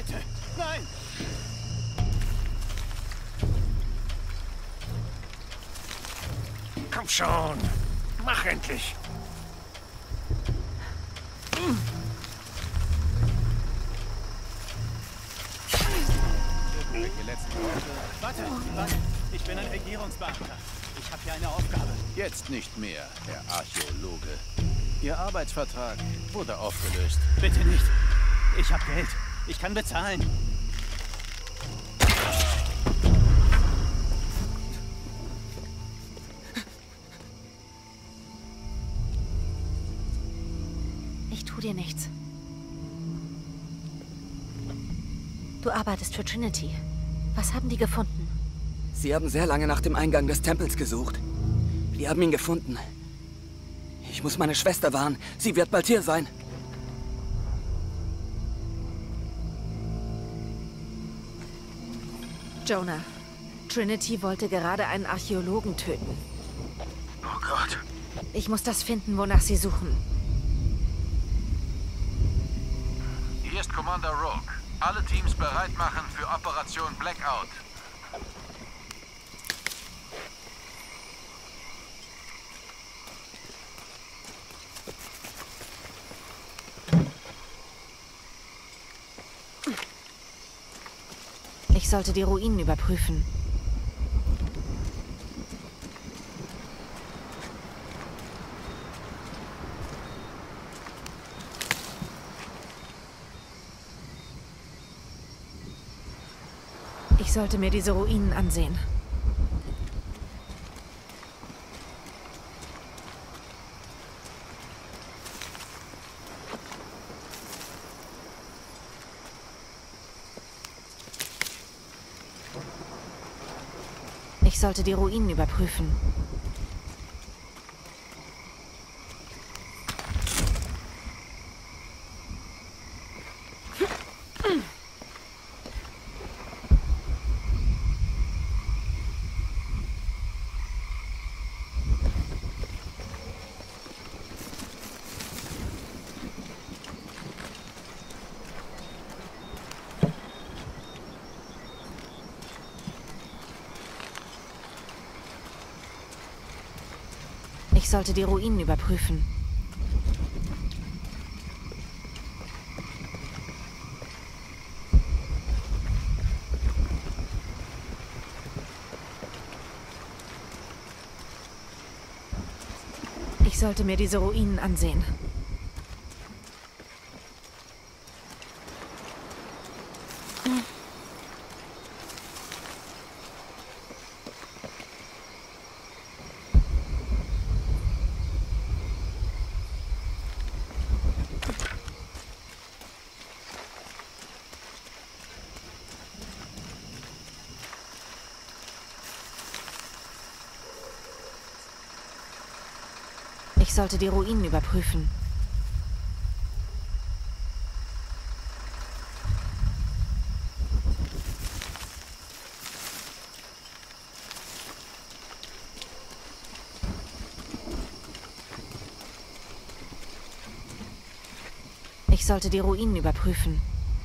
Bitte! Nein! Komm schon! Mach endlich! Irgendwelche letzten Worte? Warte! Ich bin ein Regierungsbeamter. Ich habe hier eine Aufgabe. Jetzt nicht mehr, Herr Archäologe. Ihr Arbeitsvertrag wurde aufgelöst. Bitte nicht. Ich habe Geld. Ich kann bezahlen. Ich tu dir nichts. Du arbeitest für Trinity. Was haben die gefunden? Sie haben sehr lange nach dem Eingang des Tempels gesucht. Wir haben ihn gefunden. Ich muss meine Schwester warnen. Sie wird bald hier sein. Jonah, Trinity wollte gerade einen Archäologen töten. Oh Gott. Ich muss das finden, wonach sie suchen. Hier ist Commander Rogue. Alle Teams bereit machen für Operation Blackout. Ich sollte die Ruinen überprüfen. Ich sollte mir diese Ruinen ansehen. Ich sollte die Ruinen überprüfen. Ich sollte die Ruinen überprüfen. Ich sollte mir diese Ruinen ansehen. Ich sollte die Ruinen überprüfen. Ich sollte die Ruinen überprüfen.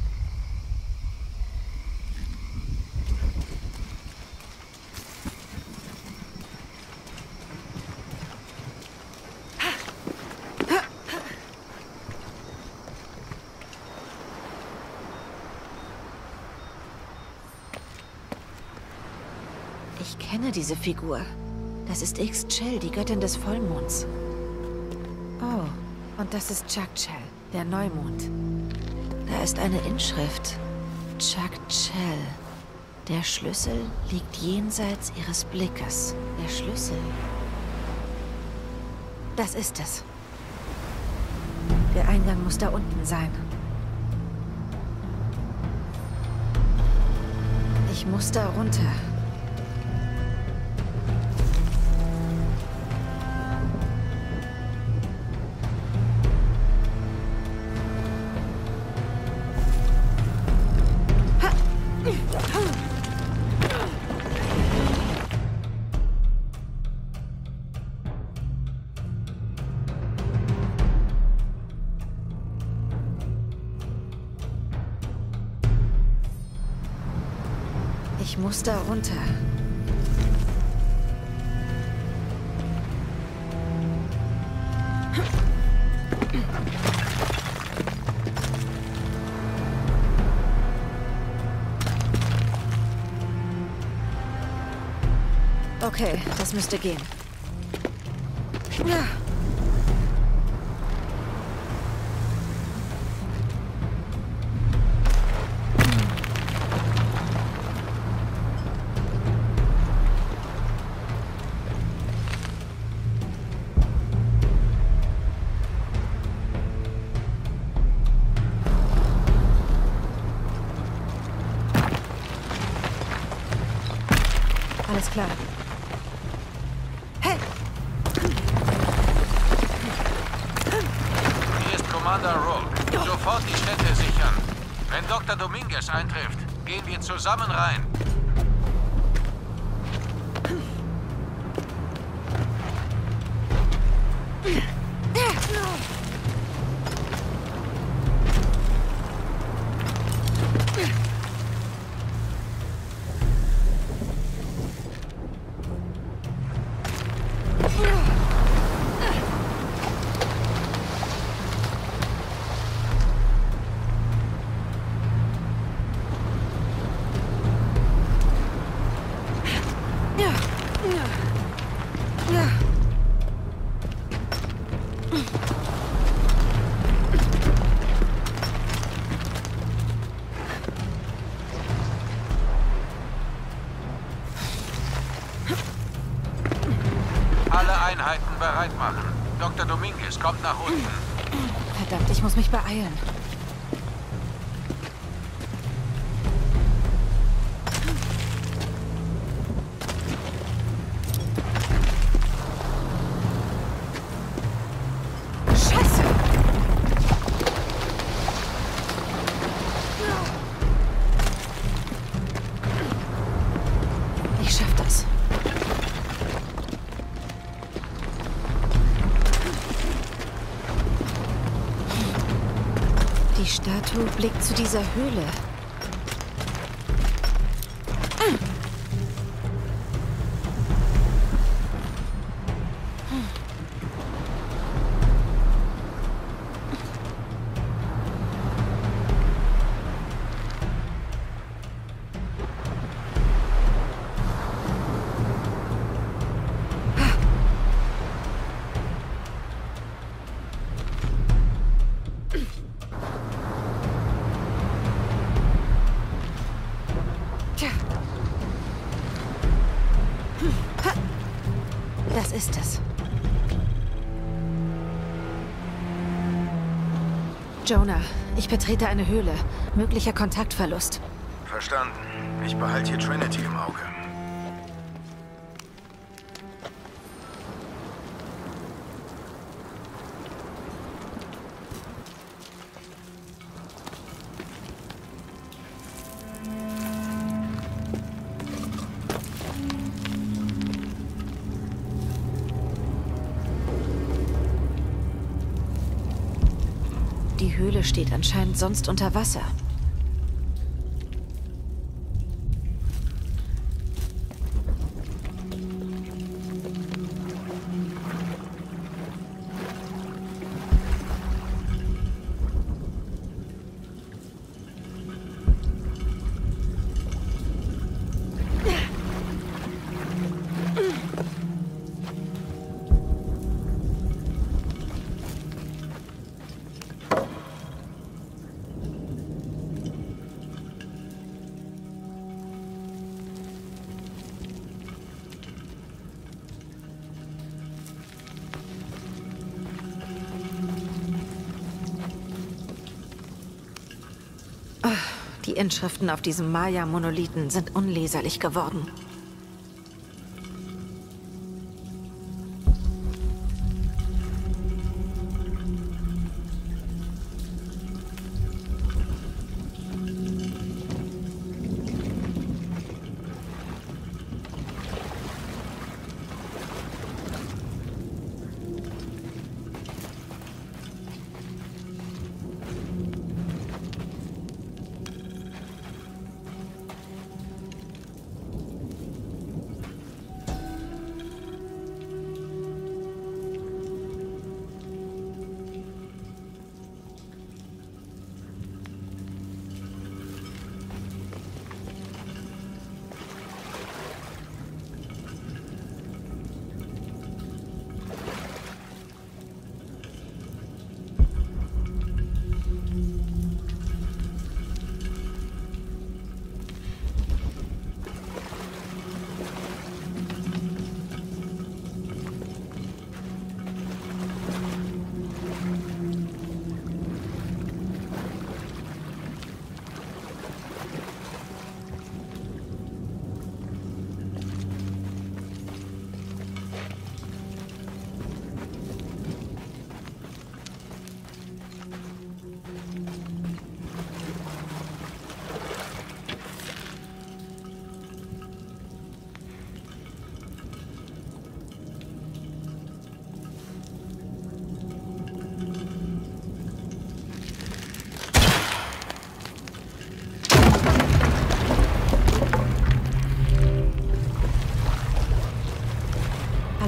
Ich kenne diese Figur. Das ist Ixchel, die Göttin des Vollmonds. Oh, und das ist Chakchel, der Neumond. Da ist eine Inschrift. Chakchel. Der Schlüssel liegt jenseits ihres Blickes. Der Schlüssel. Das ist es. Der Eingang muss da unten sein. Ich muss da runter. Ich muss da runter. Okay, das müsste gehen. Ja. Alles klar. Hey! Hier ist Commander Rogue. Sofort die Städte sichern. Wenn Dr. Dominguez eintrifft, gehen wir zusammen rein. Alle Einheiten bereit machen. Dr. Dominguez kommt nach unten. Verdammt, ich muss mich beeilen. Scheiße! Ich schaff das. Die Statue blickt zu dieser Höhle. Das ist es. Jonah, ich betrete eine Höhle. Möglicher Kontaktverlust. Verstanden. Ich behalte hier Trinity im Auge. Die Höhle steht anscheinend sonst unter Wasser. Die Inschriften auf diesem Maya-Monolithen sind unleserlich geworden.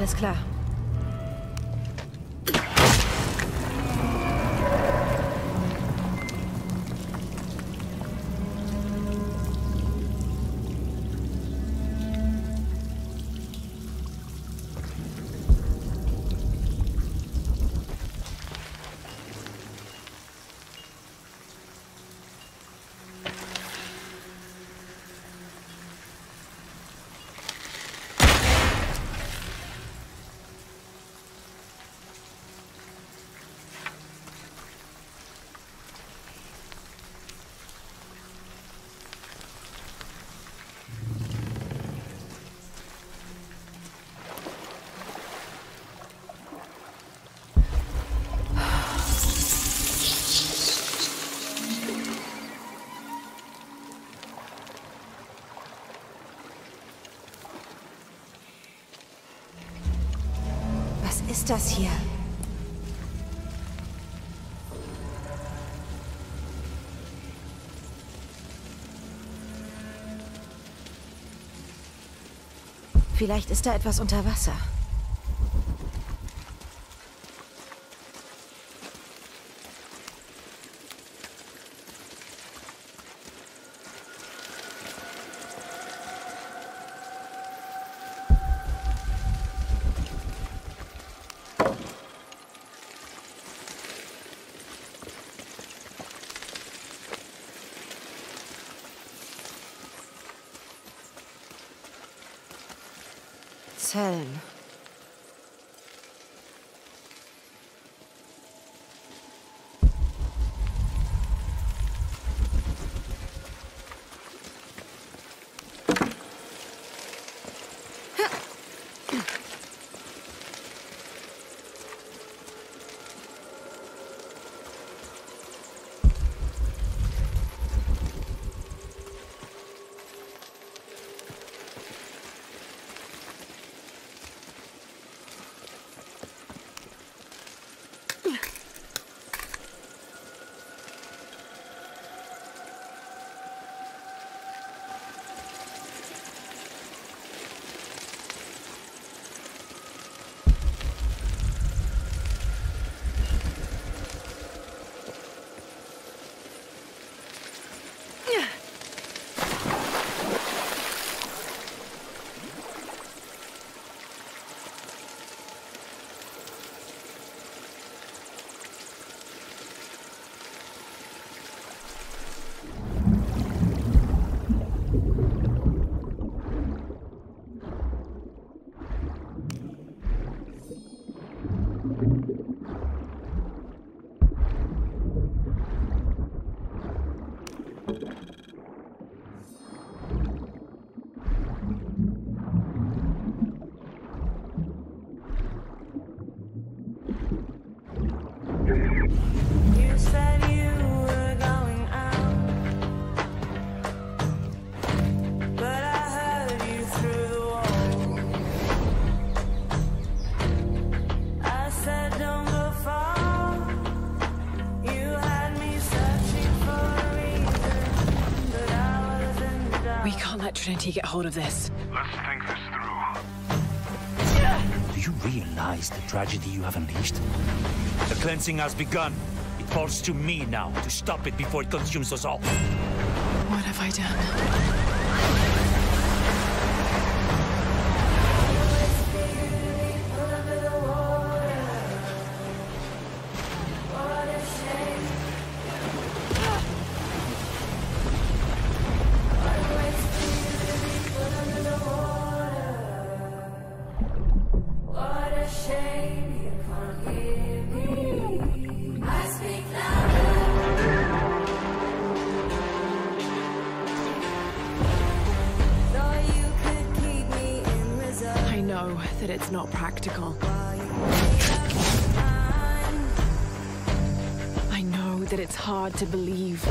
Alles klar. Was ist das hier? Vielleicht ist da etwas unter Wasser. Zellen. We can't let Trinity get hold of this. Let's think this through. Do you realize the tragedy you have unleashed? The cleansing has begun. It falls to me now to stop it before it consumes us all. What have I done? That it's not practical. I know that it's hard to believe.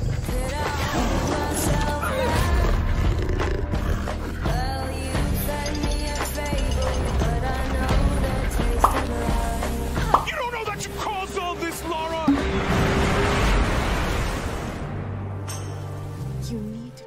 You don't know that you caused all this, Lara! You need